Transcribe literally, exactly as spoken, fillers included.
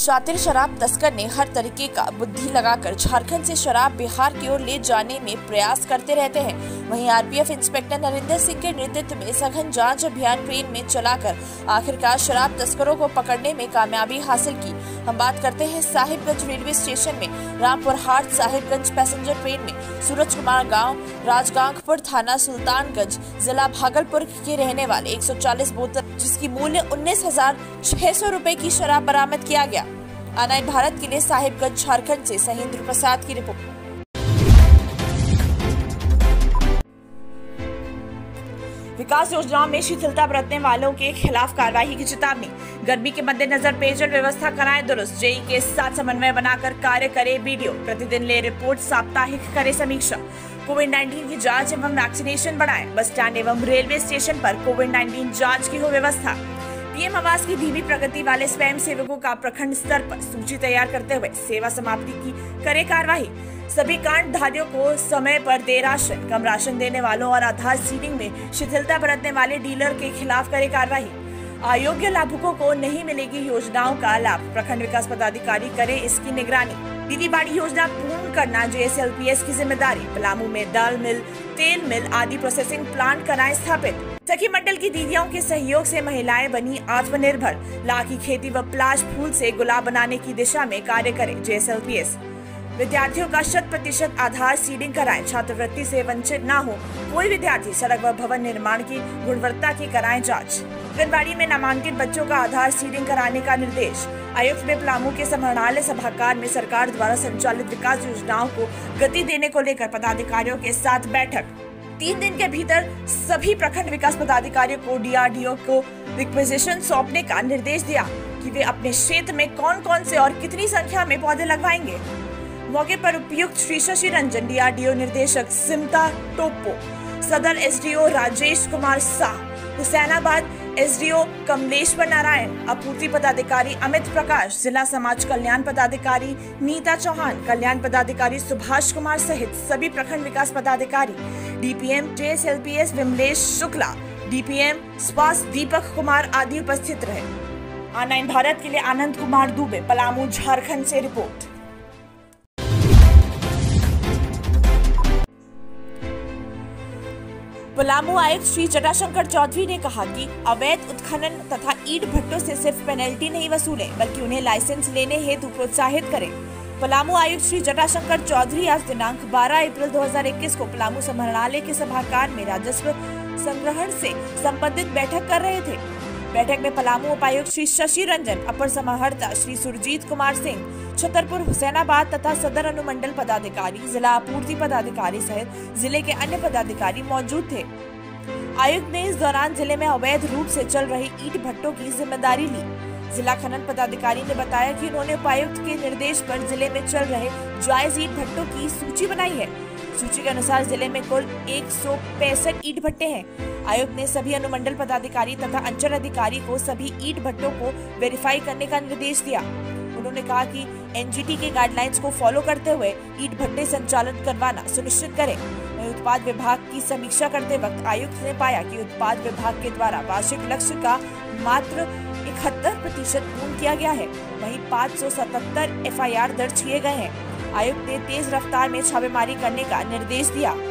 शातिर शराब तस्कर ने हर तरीके का बुद्धि लगाकर झारखंड से शराब बिहार की ओर ले जाने में प्रयास करते रहते हैं। वहीं आरपीएफ इंस्पेक्टर नरेंद्र सिंह के नेतृत्व में सघन जांच अभियान ट्रेन में चलाकर आखिरकार शराब तस्करों को पकड़ने में कामयाबी हासिल की। हम बात करते हैं साहिबगंज रेलवे स्टेशन में Rampurhat Sahibganj passenger train में सूरज कुमार गाँव राजगांगपुर थाना सुल्तानगंज जिला भागलपुर के रहने वाले एक सौ चालीस बोतल जिसकी मूल्य उन्नीस हजार छह सौ रूपए की शराब बरामद किया गया। आनंद भारत के लिए साहिबगंज झारखंड से सहेंद्र प्रसाद की रिपोर्ट। विकास योजनाओं में शिथिलता बरतने वालों के खिलाफ कार्रवाई की चेतावनी। गर्मी के मद्देनजर पेयजल व्यवस्था कराएं दुरुस्त। जेई के साथ समन्वय बनाकर कार्य करे बीडीओ। प्रतिदिन ले रिपोर्ट, साप्ताहिक करे समीक्षा। कोविड नाइन्टीन की जांच एवं वैक्सीनेशन बढ़ाएं। बस स्टैंड एवं रेलवे स्टेशन पर कोविड नाइन्टीन जांच की हो व्यवस्था। पीएम आवास की धीमी प्रगति वाले स्वयं सेवकों का प्रखंड स्तर पर सूची तैयार करते हुए सेवा समाप्ति की करे कार्यवाही। सभी कांड धारियों को समय पर दे राशन। कम राशन देने वालों और आधार सीडिंग में शिथिलता बरतने वाले डीलर के खिलाफ करे कार्यवाही। अयोग्य लाभुकों को नहीं मिलेगी योजनाओं का लाभ। प्रखंड विकास पदाधिकारी करे इसकी निगरानी। दीदी बाड़ी योजना पूर्ण करना जेएसएलपीएस की जिम्मेदारी। पलामू में दाल मिल, तेल मिल आदि प्रोसेसिंग प्लांट कराएं स्थापित। सखी मंडल की दीदियों के सहयोग से महिलाएं बनी आत्मनिर्भर। ला की खेती व प्लाश फूल से गुलाब बनाने की दिशा में कार्य करे जेएसएलपीएस। विद्यार्थियों का शत प्रतिशत आधार सीडिंग कराएं। छात्रवृत्ति से वंचित न हो कोई विद्यार्थी। सड़क व भवन निर्माण की गुणवत्ता की कराएं जांच। आंगनबाड़ी में नामांकित बच्चों का आधार सीडिंग कराने का निर्देश। आयुक्त में पलामू के समाहरणालय सभागार में सरकार द्वारा संचालित विकास योजनाओं को गति देने को लेकर पदाधिकारियों के साथ बैठक। तीन दिन के भीतर सभी प्रखंड विकास पदाधिकारियों को डीआरडीओ को रिक्वेजिशन सौंपने का निर्देश दिया कि वे अपने क्षेत्र में कौन कौन से और कितनी संख्या में पौधे लगवाएंगे। मौके पर उपायुक्त श्री शशि रंजन, डीआरडीओ निदेशक सिमता टोप्पो, सदर एसडीओ राजेश कुमार शाह, हुसैनाबाद एसडीओ कमलेश्वर नारायण, आपूर्ति पदाधिकारी अमित प्रकाश, जिला समाज कल्याण पदाधिकारी नीता चौहान, कल्याण पदाधिकारी सुभाष कुमार सहित सभी प्रखंड विकास पदाधिकारी, DPM JSLPS Vimlesh Shukla, DPM स्वास्थ्य दीपक कुमार आदि उपस्थित रहे। आनंद भारत के लिए आनंद कुमार दुबे, पलामू झारखंड से रिपोर्ट। पलामू आयुक्त श्री जटाशंकर चौधरी ने कहा कि अवैध उत्खनन तथा ईंट भट्टों से सिर्फ पेनल्टी नहीं वसूलें बल्कि उन्हें लाइसेंस लेने हेतु प्रोत्साहित करें। पलामू आयुक्त श्री जटाशंकर चौधरी आज दिनांक बारह अप्रैल दो हज़ार इक्कीस को पलामू समाहरणालय के सभागार में राजस्व संग्रहण से संबंधित बैठक कर रहे थे। बैठक में पलामू उपायुक्त श्री शशि रंजन, अपर समाहर्ता श्री सुरजीत कुमार सिंह, छतरपुर, हुसैनाबाद तथा सदर अनुमंडल पदाधिकारी, जिला आपूर्ति पदाधिकारी सहित जिले के अन्य पदाधिकारी मौजूद थे। आयुक्त ने इस दौरान जिले में अवैध रूप से चल रहे ईंट भट्टों की जिम्मेदारी ली। जिला खनन पदाधिकारी ने बताया कि उन्होंने उपायुक्त के निर्देश पर जिले में चल रहे जायज ईंट भट्टों की सूची बनाई है। सूची के अनुसार जिले में कुल एक सौ पैंसठ ईंट भट्टे हैं। आयुक्त ने सभी अनुमंडल पदाधिकारी तथा अंचल अधिकारी को सभी ईंट भट्टों को वेरीफाई करने का निर्देश दिया। उन्होंने कहा कि एनजीटी के गाइडलाइंस को फॉलो करते हुए ईंट भट्टे संचालन करवाना सुनिश्चित करें। वहीं उत्पाद विभाग की समीक्षा करते वक्त आयुक्त ने पाया कि उत्पाद विभाग के द्वारा वार्षिक लक्ष्य का मात्र इकहत्तर प्रतिशत पूर्ण किया गया है। वहीं पाँच सौ सतहत्तर एफ आई आर दर्ज किए गए हैं। आयुक्त ने तेज रफ्तार में छापेमारी करने का निर्देश दिया।